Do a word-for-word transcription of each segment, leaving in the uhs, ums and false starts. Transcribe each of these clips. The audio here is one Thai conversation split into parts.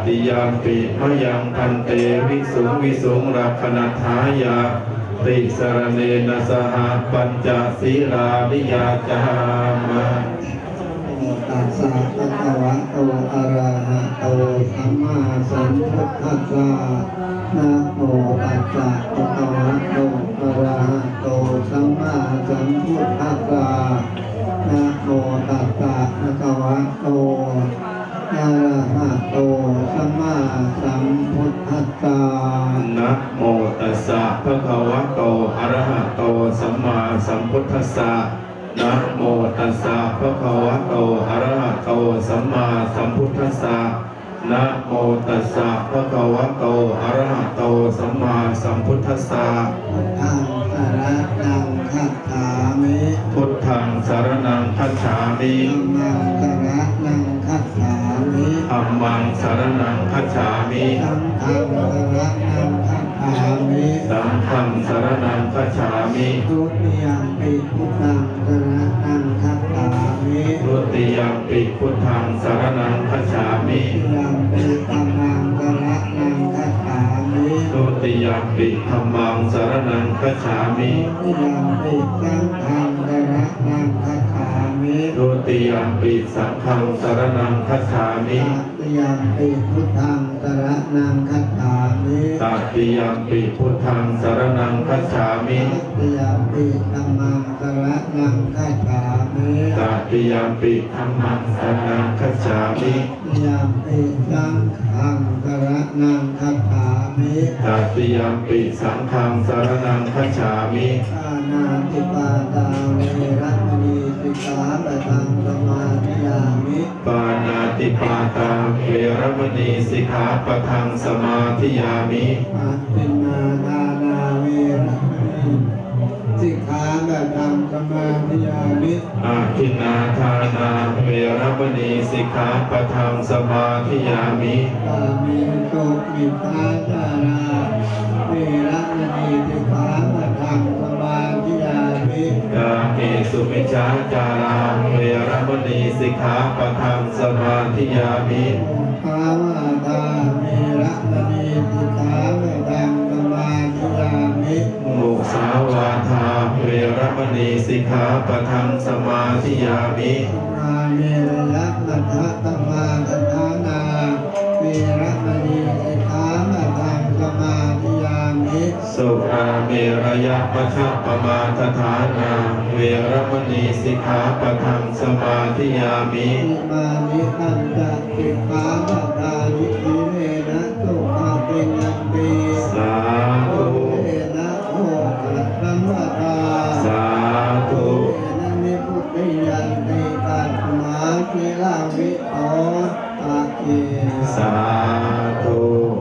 ติยามปิมะยังพันเตวิสุงวิสุงรักขณทายาติสรเนนะสหปัญจศีลานิยาจามะตัสสะภะคะวะโตอะระหะโตสัมมาสัมพุทธัสสะนะโมตัสสะภะคะวะโตอะระหะโตสัมมาสัมพุทธัสสะนะโมตัสสะภะคะวะโตอะระหะโตสัมมาสัมพุทธัสสะนะโมตัสสะภะคะวะโตอะระหะโตสัมมาสัมพุทธัสสะนะโมตัสสะภะคะวะโตอะระหะโตสัมมาสัมพุทธัสสะนะโมตัสสะภะคะวะโตอะระหะโตสัมมาสัมพุทธัสสะพุทธังสรณังคัจฉามิพุทธังสรณังคัจฉามิธัมมังสรณังคัจฉามิธัมมังสรณังคัจฉามิสังฆังสรณังคัจฉามิสังฆังสรณังคัจฉามิทุติยัมปิพุทธังสรณังคัจฉามิทุติยัมปิพุทธังสรณังคัจฉามิทุติยัมปิธัมมังสรณังคัจฉามิทุติยัมปิสังฆังสรณังคัจฉามิทุติยัมปิสังฆังสรณังคัจฉามิตติยัมปิพุทธังสรณังคัจฉามิตติยัมปิพุทธังสรณังคัจฉามิตติยัมปิธัมมังสรณังคัจฉามิตติยัมปิสังฆังสรณังคัจฉามิตติยัมปิสังฆังสรณังคัจฉามิปานาติปาตาเวรมณีสิกขาปะทังสมาธิยามิปานาติปาตาเวรมณีสิกขาปะทังสมาธิยามิอาทินนาทานาเวรมณีสิกขาปะทังสมาธิยามิอาทินนาทานาเวรมณีสิกขาปะทังสมาธิยามิกาเมสุมิทาจาราเวรมณีสิกขาปะทังสมาธิยามิกาเมสุมิจฉาจาราเวรมณีสิกขาปะทังสมาธิยามิภาวะตาเวรมณีสิกขาปะทังสมาธิยามิมุสาวาทาเวรมณีสิกขาปะทังสมาธิยามิราเมรยะมัทธะตมาทัฏฐานาเวรมณีสิกขาปะทังสมาธิยามิสุราเมรยะมัชฌัปมาทฐานาเวรมณีสิกขาปะทังสมาธิยามิอิมานิปัญจสิกขาปะทานิทิเรนะสุขติยัมปิสาธุเอนะโอกัสสัมปทาสาธุเอนะนิพุติยันติตัสมาคิลาวิโออะเกสาธุ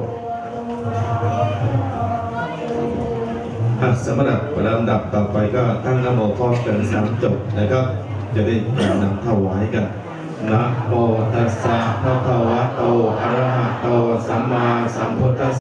สำหรับลำดับต่อไปก็ตั้งนะโมพร้อมกันสามจบนะครับจะได้นำถวายกันนะโมตัสสะภะคะวะโตอะระหะโตสัมมาสัมพุทธัสสะ